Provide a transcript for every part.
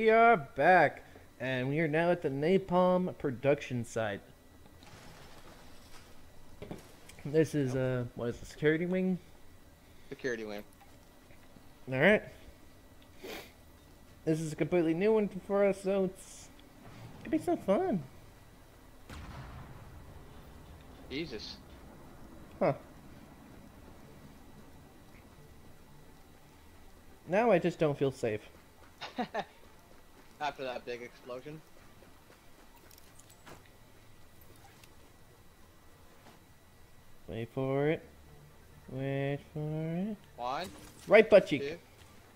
we are back, and we are now at the Napalm production site. This is, what is the security wing? Security wing. Alright. This is a completely new one for us, so it's gonna be some fun. Jesus. Huh. Now I just don't feel safe. After that big explosion. Wait for it. Wait for it. One. Right butt cheek. Two.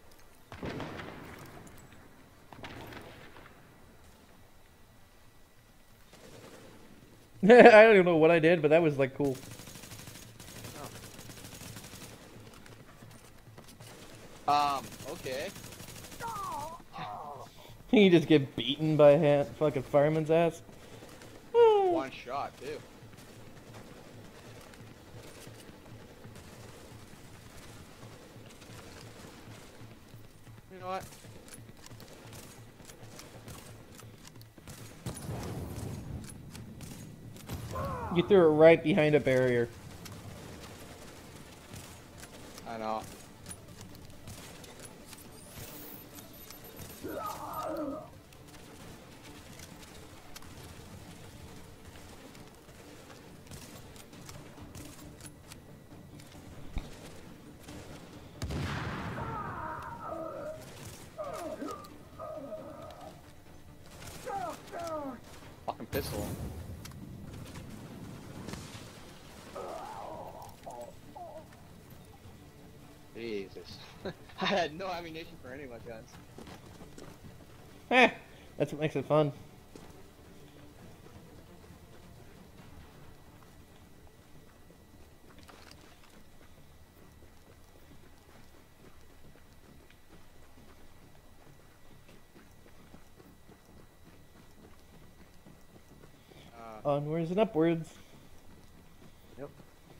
I don't even know what I did, but that was like cool. Okay. You just get beaten by a fucking fireman's ass. One shot, too. You know what? You threw it right behind a barrier. I know. Fucking pistol. Jesus. I had no ammunition for any of my guns. Eh, that's what makes it fun. Onwards and upwards. Yep.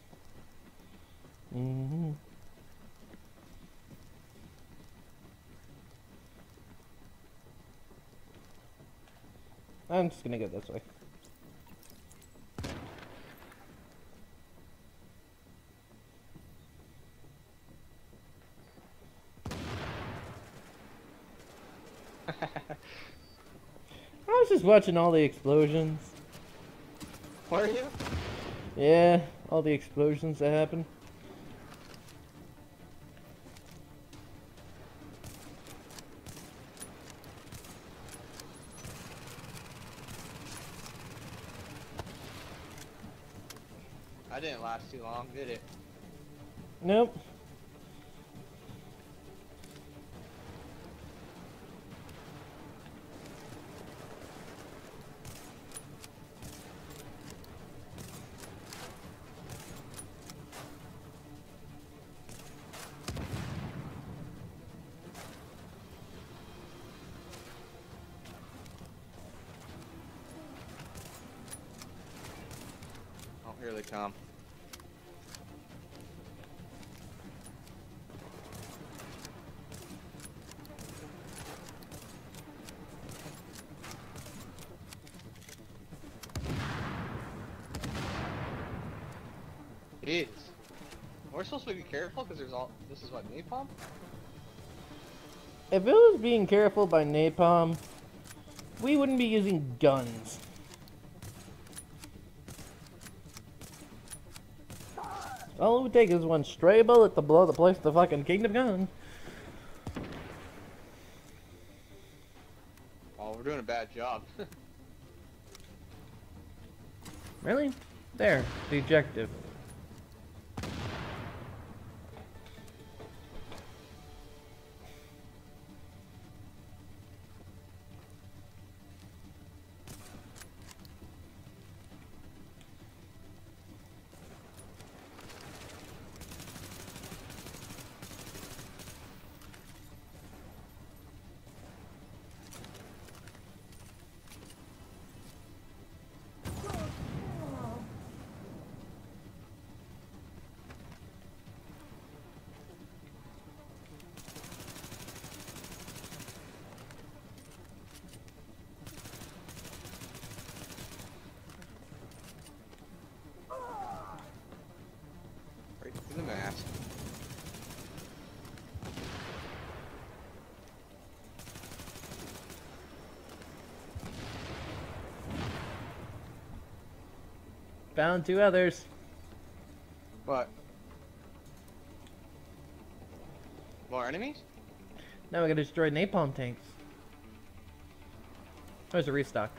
Mm-hmm. I'm just gonna go this way. I was just watching all the explosions. Were you? Yeah, all the explosions that happen. I didn't last too long, did it? Nope. Oh, here they come. Jeez. We're supposed to be careful because there's all. This is what, napalm? If it was being careful by napalm, we wouldn't be using guns. All it would take is one stray bullet to blow the place to fucking kingdom come. Oh, we're doing a bad job. Really? There, the objective. found two others. What? More enemies? Now we gotta destroy napalm tanks. There's a restock.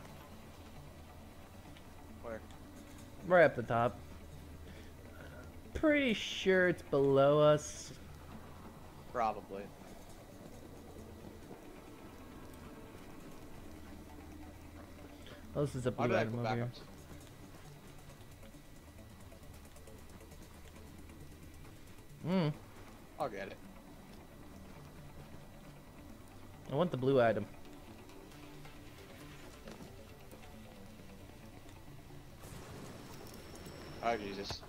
Where? Right up the top. Pretty sure it's below us. Probably. Oh, this is a Why blue did I item go over back here. up? I'll get it. I want the blue item. Oh, Jesus.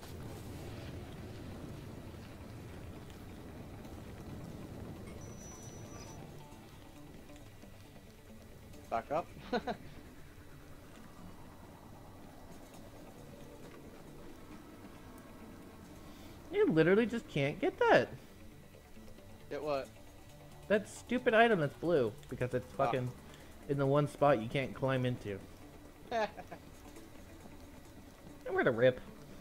Back up. You literally just can't get that. Get what? That stupid item that's blue. Because it's fucking in the one spot you can't climb into. Where to rip.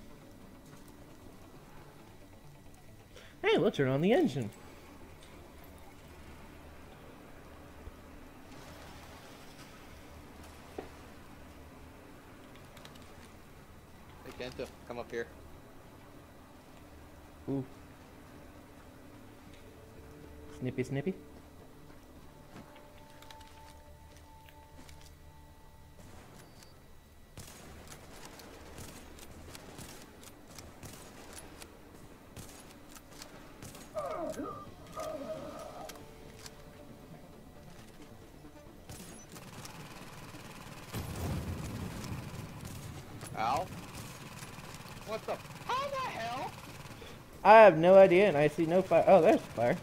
Hey, let's turn on the engine. Hey, Kento, come up here. Ooh. Snippy, snippy. Ow. What the? How the hell? I have no idea, and I see no fire. Oh, there's fire.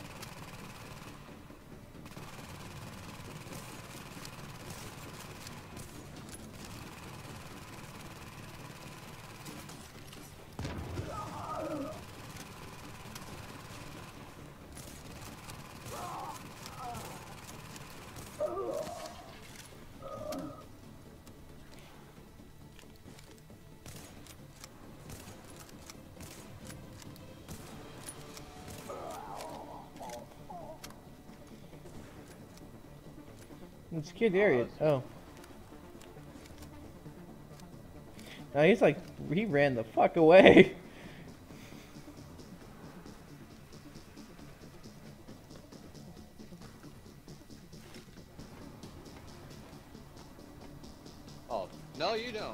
Secured the area. Oh. No, he's like, he ran the fuck away. Oh, no, you don't.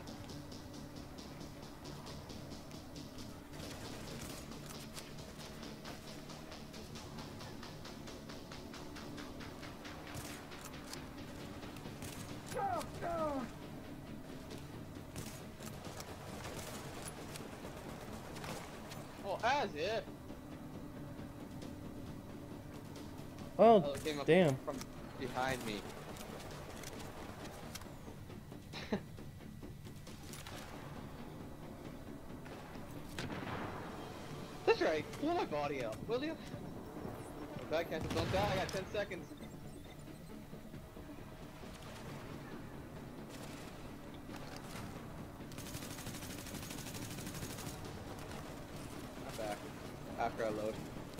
Well, as if. Oh, it came up damn. from behind me. That's right. Blow my body out, will you? If I can't, don't die. I got 10 seconds. I'm back. After I load.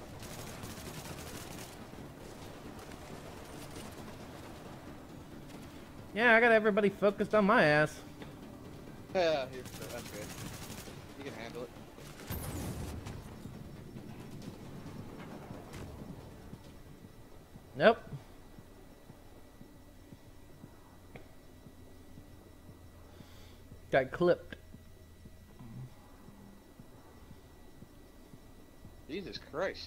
Yeah, I got everybody focused on my ass. Yeah, that's good. You can handle it. Nope. Got clipped. Jesus Christ.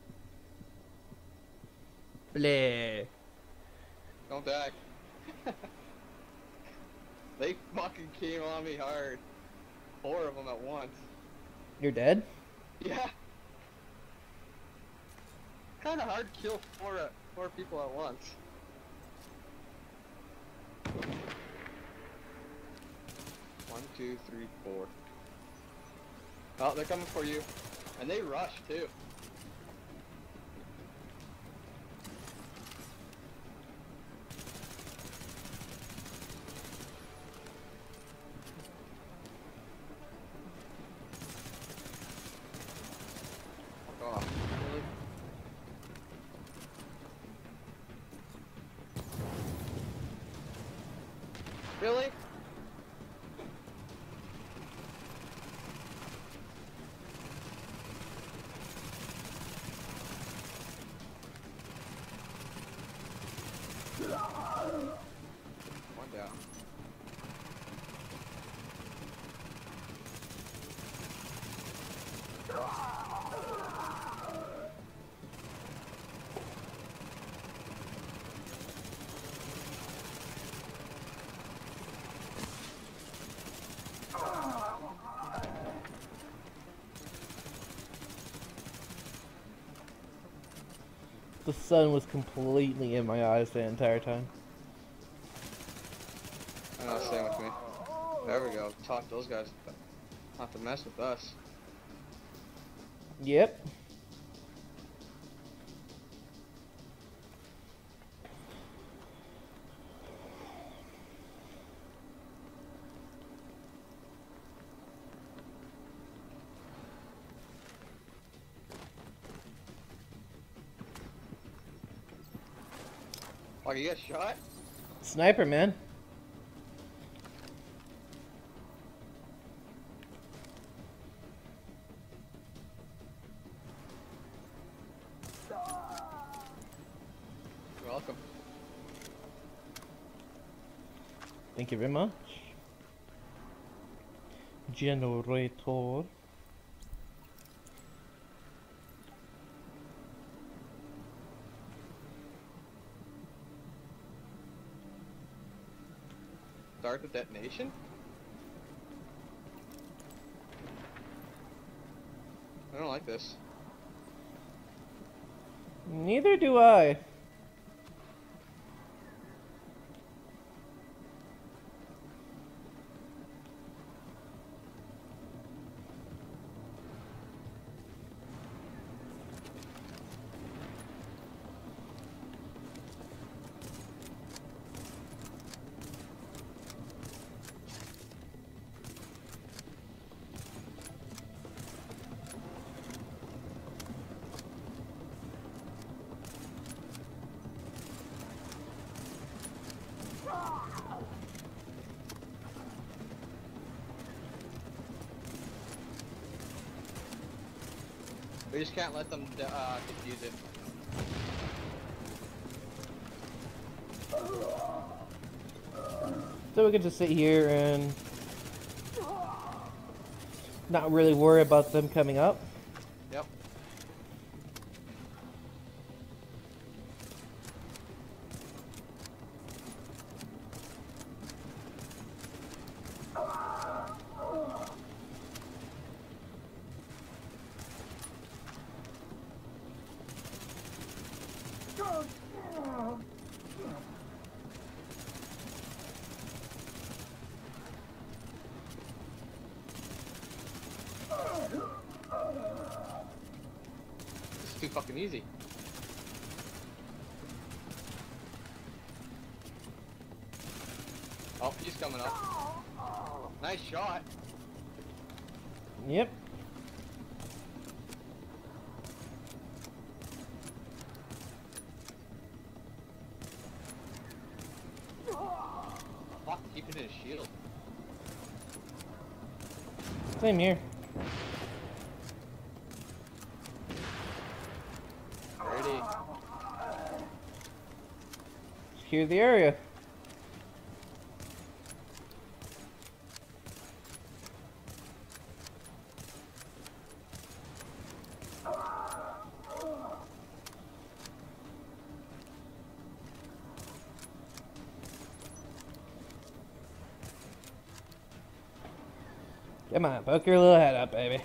Bleh. Don't die. They fucking came on me hard. 4 of them at once. You're dead? Yeah. Kinda hard to kill 4 people at once. One, two, three, 4. Oh, they're coming for you. And they rush too. Really? One down. The sun was completely in my eyes the entire time. I know, same with me. There we go. Taught those guys not to mess with us. Yep. Oh, you got shot? Sniper, man. You're welcome. Thank you very much. Generator. Start the detonation? I don't like this. Neither do I. We just can't let them defuse it. So we can just sit here and not really worry about them coming up. Yep. This is too fucking easy. Oh, he's coming up. Nice shot. Yep. Fuck, keep it in his shield. Same here. Ready. Secure the area. Come on, poke your little head up, baby.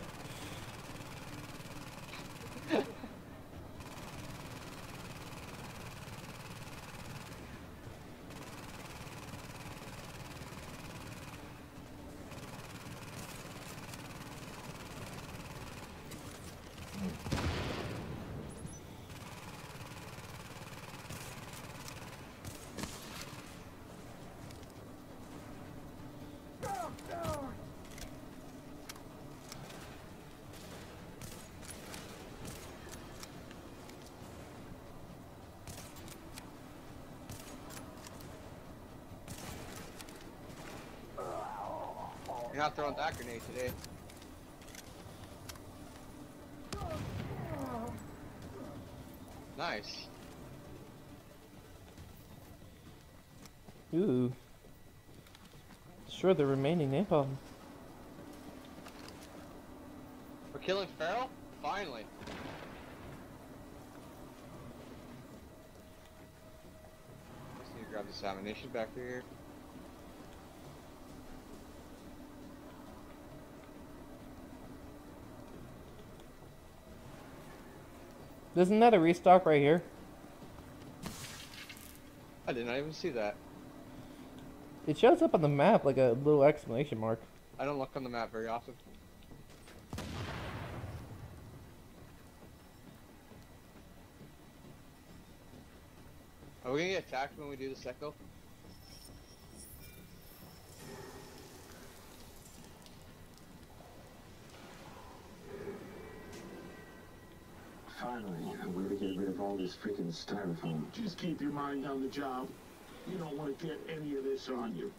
You're not throwing that grenade today. Nice. Ooh. Sure, the remaining napalm. We're killing Feral? Finally. Just need to grab this ammunition back here. Isn't that a restock right here? I did not even see that. It shows up on the map like a little exclamation mark. I don't look on the map very often. Are we gonna get attacked when we do this echo? Finally, I'm going to get rid of all this freaking styrofoam. Just keep your mind on the job. You don't want to get any of this on you.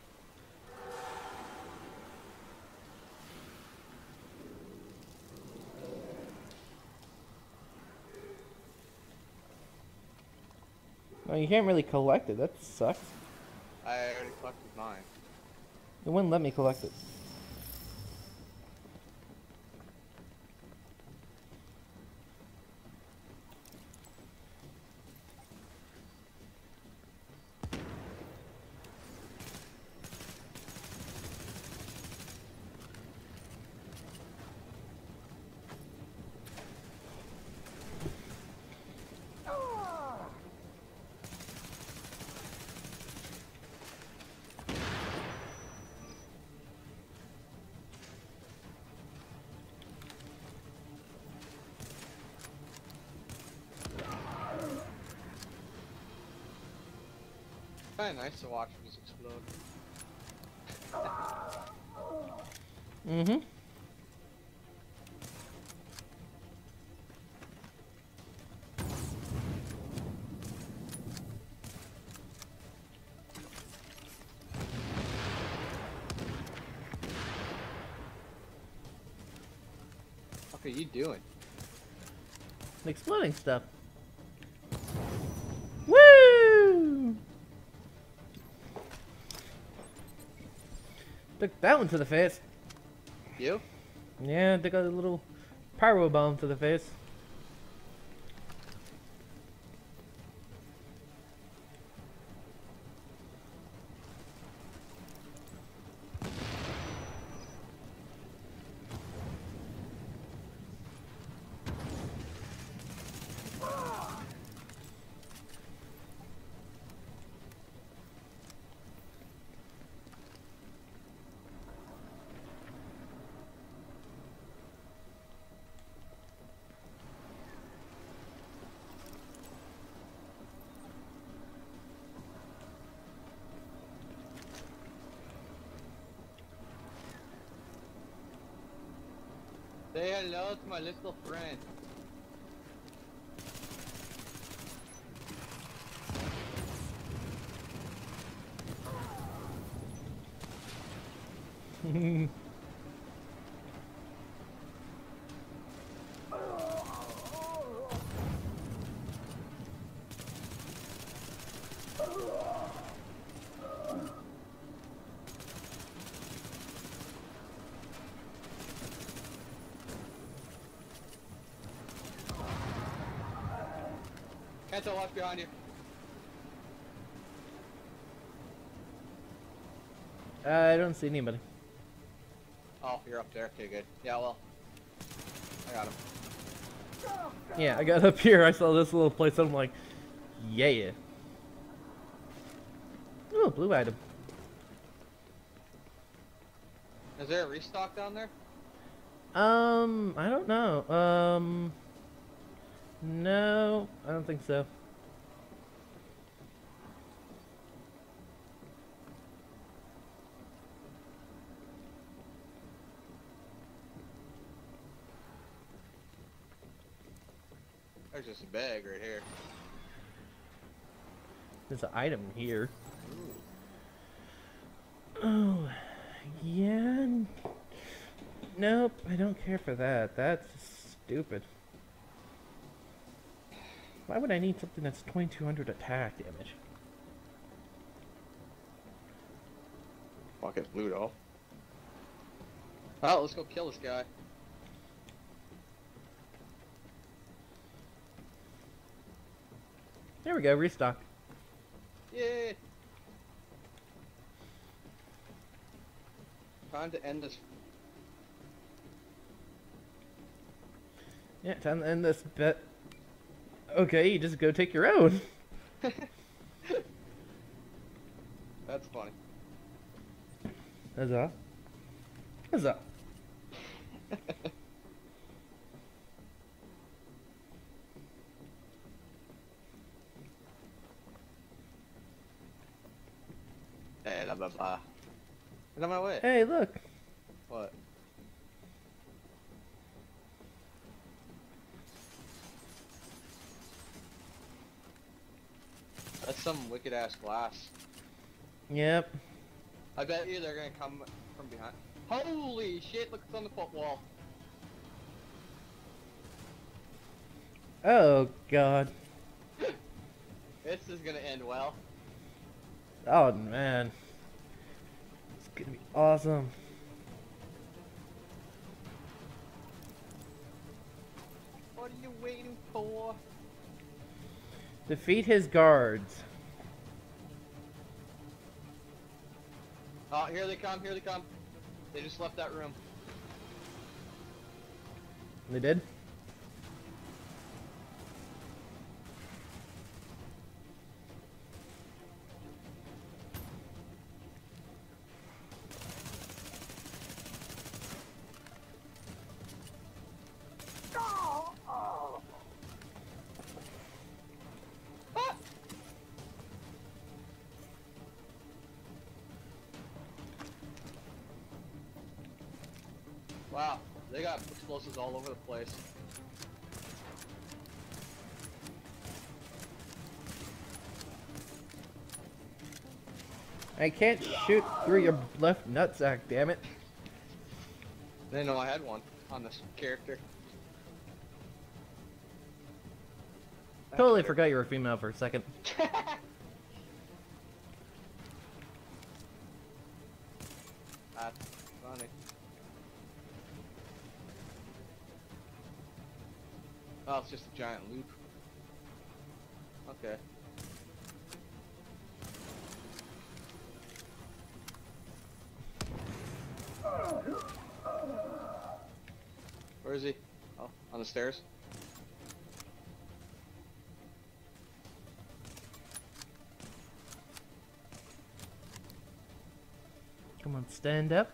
No, you can't really collect it. That sucks. I already collected mine. It wouldn't let me collect it. Kinda nice to watch these explode. Mm-hmm. What are you doing? Exploding stuff. Woo! Took that one to the face. You? Yeah, took a little pyro bomb to the face. Say hello to my little friend. Can't tell what's behind you. I don't see anybody. Oh, you're up there. Okay, good. Yeah, well, I got him. Yeah, I got up here. I saw this little place. I'm like, yeah. Ooh, blue item. Is there a restock down there? I don't know. No, I don't think so. There's just a bag right here. There's an item here. Oh, yeah, Nope, I don't care for that. That's stupid. Why would I need something that's 2200 attack damage? Fucking Ludo. Oh, let's go kill this guy. There we go, restock. Yay! Time to end this. Yeah, time to end this bet. Okay, you just go take your own. That's funny. Huzzah. Huzzah. Hey, blah blah blah. Get on my way. Hey, look. What? That's some wicked ass glass. Yep. I bet you they're gonna come from behind. Holy shit, look what's on the footwall. Oh, God. This is gonna end well. Oh, man. It's gonna be awesome. What are you waiting for? Defeat his guards. Oh, here they come, here they come. They just left that room. They did? Wow, they got explosives all over the place. I can't shoot through your left nutsack, damn it. I didn't know I had one on this character. Totally forgot you were female for a second. That's funny. Oh, it's just a giant loop. Okay. Where is he? Oh, on the stairs? Come on, stand up.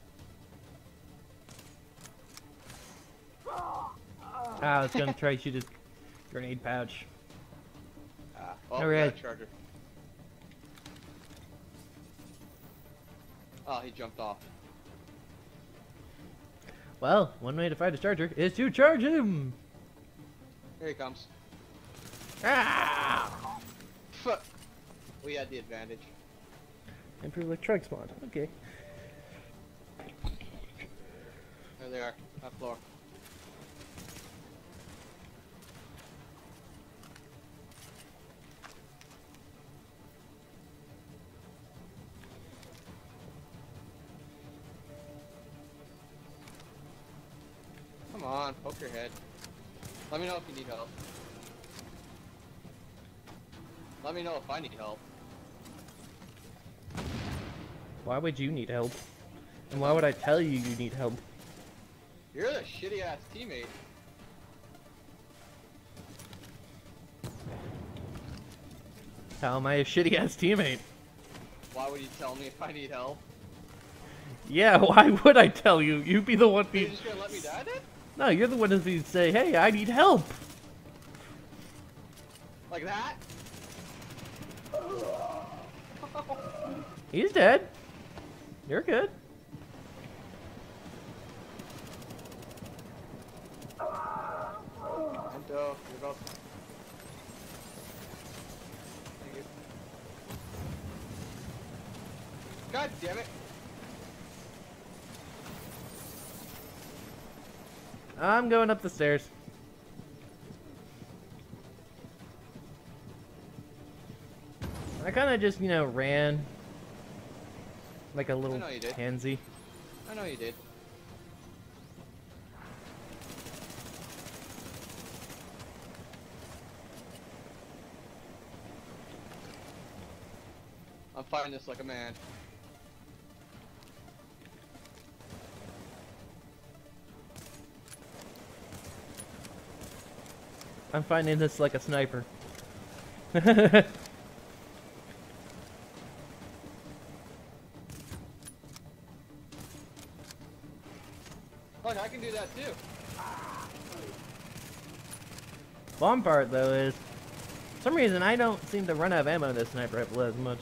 I was gonna try to shoot his grenade pouch. Oh, All we got right. a charger. Oh, he jumped off. Well, one way to fight a charger is to charge him! Here he comes. Ah! Fuck. We had the advantage. Improve electronic spawn. Okay. There they are. That floor. Come on, poke your head. Let me know if you need help. Let me know if I need help. Why would you need help? And why would I tell you you need help? You're the shitty ass teammate. How am I a shitty ass teammate? Why would you tell me if I need help? Yeah, why would I tell you? You'd be the one You're who... just gonna let me die then? No, you're the one who'd say, hey, I need help! Like that? He's dead. You're good. Ento, you're about. Thank you. God damn it! I'm going up the stairs. I kind of just, you know, ran like a little know you did. pansy. I know you did. I'm fighting this like a man. I'm finding this like a sniper. Look, I can do that too. Bomb part though is, for some reason I don't seem to run out of ammo in this sniper rifle as much.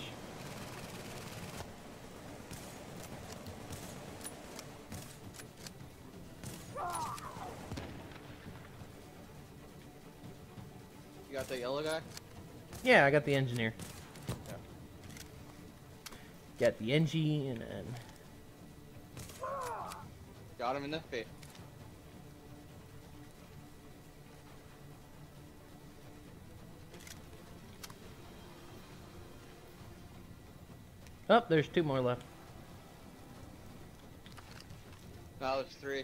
You got the yellow guy? Yeah, I got the engineer. Got the engine and Got him in the face. oh, there's 2 more left. Now there's 3.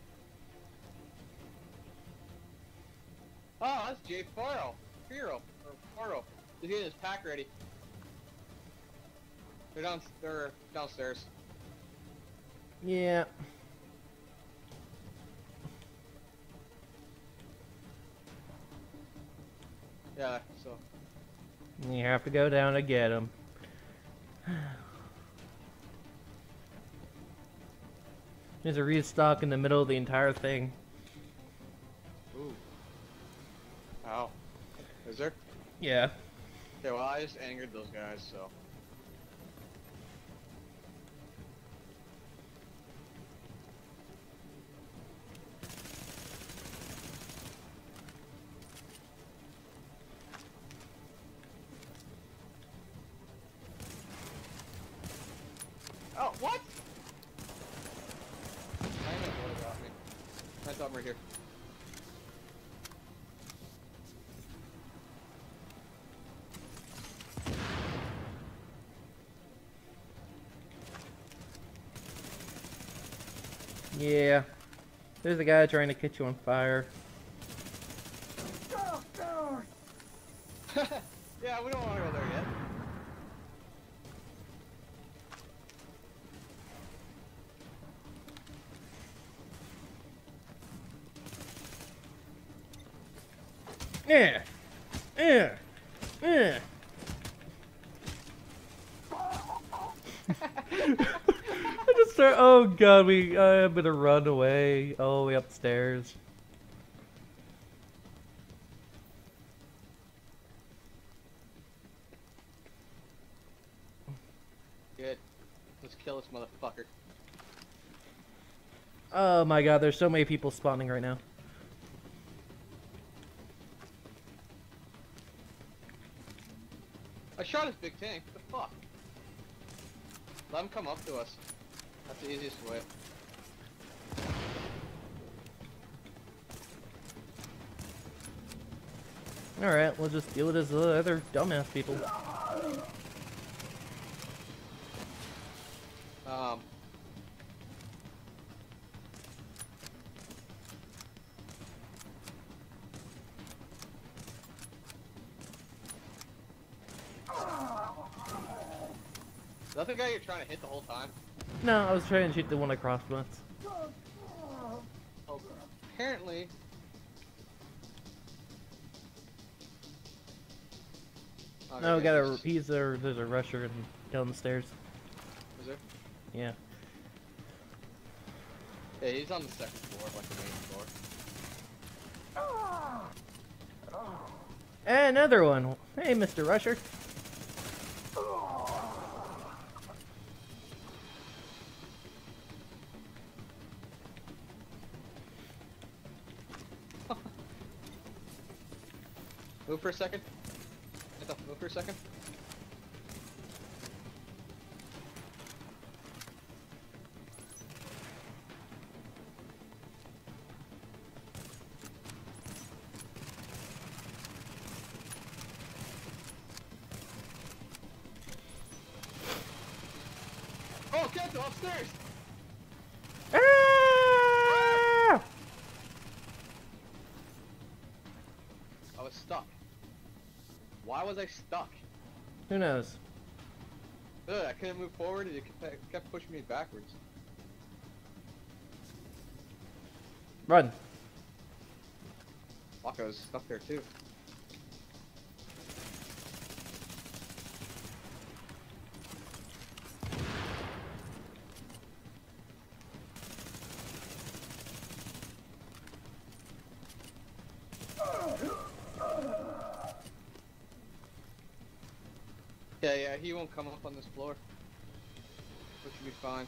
Oh, that's Jay Faro. Faro. He's getting his pack ready. They're downstairs. Yeah. Yeah, so. You have to go down to get him. There's a restock in the middle of the entire thing. Ooh. Ow. Is there? Yeah. Okay, well I just angered those guys, so. Oh, what? I know what got me. I thought we were here. Yeah. There's a guy trying to catch you on fire. Yeah, we don't want to go there yet. Yeah. Yeah. Yeah. I just start. Oh god, I'm gonna run away all the way upstairs. Good. Let's kill this motherfucker. Oh my god, there's so many people spawning right now. I shot his big tank. What the fuck? Let him come up to us. That's the easiest way. Alright, we'll just deal with his other dumbass people. Is that the guy you're trying to hit the whole time? No, I was trying to shoot the one across from us. Oh, apparently. Oh, No, okay, there's a rusher down the stairs. Is there? Yeah. Yeah, he's on the second floor, like the main floor. And another one. Hey, Mr. Rusher. Move for a second. Move for a second. Canto, upstairs! Ah! I was stuck. Why was I stuck? Who knows? Ugh, I couldn't move forward and it kept pushing me backwards. Run. Fuck, I was stuck there too. Yeah, he won't come up on this floor. Which should be fine.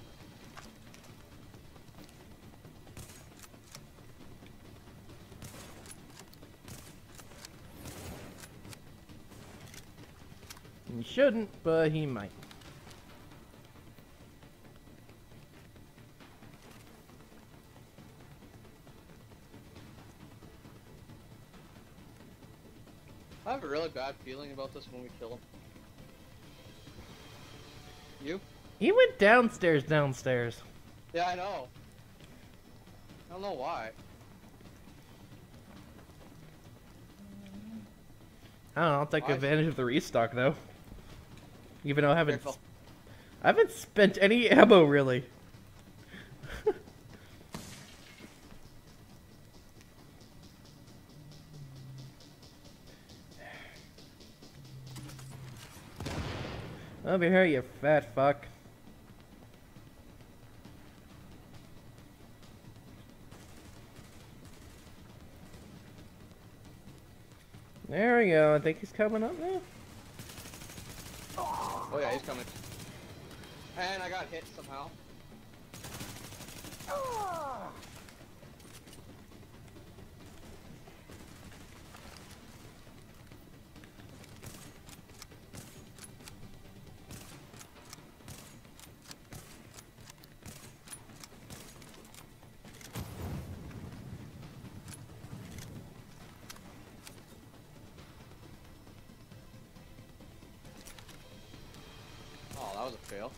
He shouldn't, but he might. I have a really bad feeling about this when we kill him. You? He went downstairs. Yeah, I know. I don't know why. I don't know, I'll take Why? advantage of the restock though. Even though I Careful. haven't spent any ammo really. Over here, you fat fuck. There we go. I think he's coming up now. Oh yeah, he's coming. And I got hit somehow. Oh, that was a fail.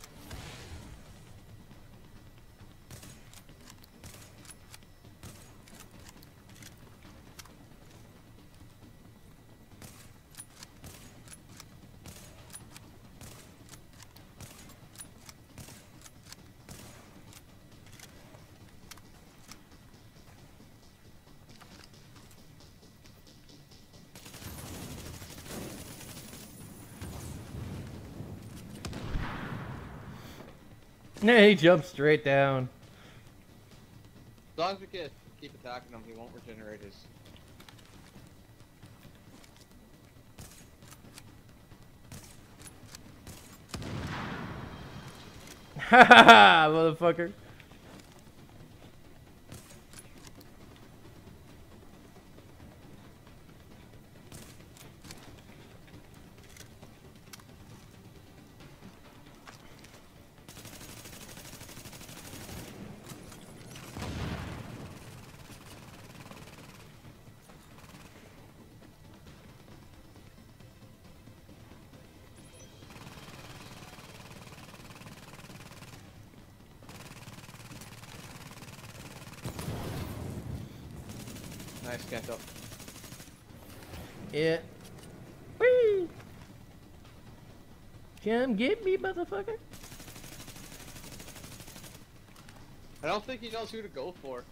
Yeah, he jumped straight down. As long as we can keep attacking him, he won't regenerate his. Haha, motherfucker. Nice, Kanto. Yeah. Whee! Come get me, motherfucker. I don't think he knows who to go for.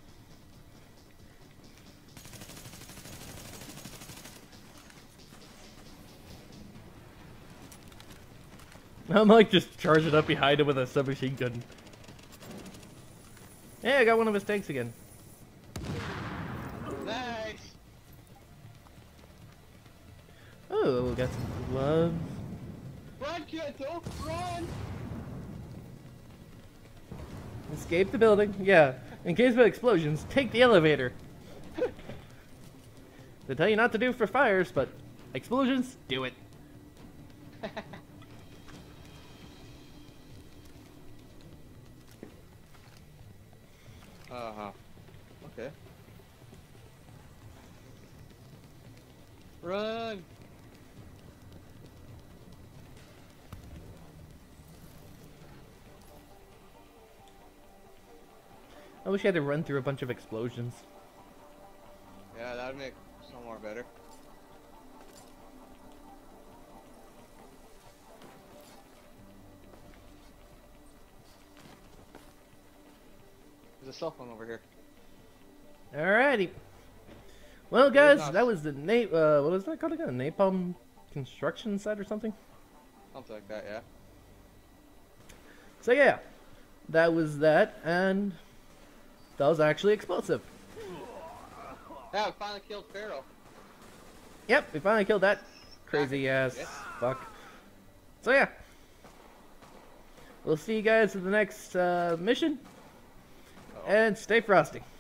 I'm like just charging up behind him with a submachine gun. Hey, I got one of his tanks again. Nice! Oh, we got some gloves. Run, Kanto! Run! Escape the building. Yeah. In case of explosions, take the elevator. They tell you not to do for fires, but explosions, do it. Uh-huh. Okay. Run! I wish I had to run through a bunch of explosions. Yeah, that would make some more better. There's a cell phone over here. Alrighty. Well, guys, not- that was the what was that called again? Napalm construction site or something? Something like that, yeah. So yeah, that was that, and that was actually explosive. Yeah, we finally killed Pharaoh. Yep, we finally killed that crazy ass Yes. fuck. So yeah, we'll see you guys in the next mission, Uh-oh. and stay frosty.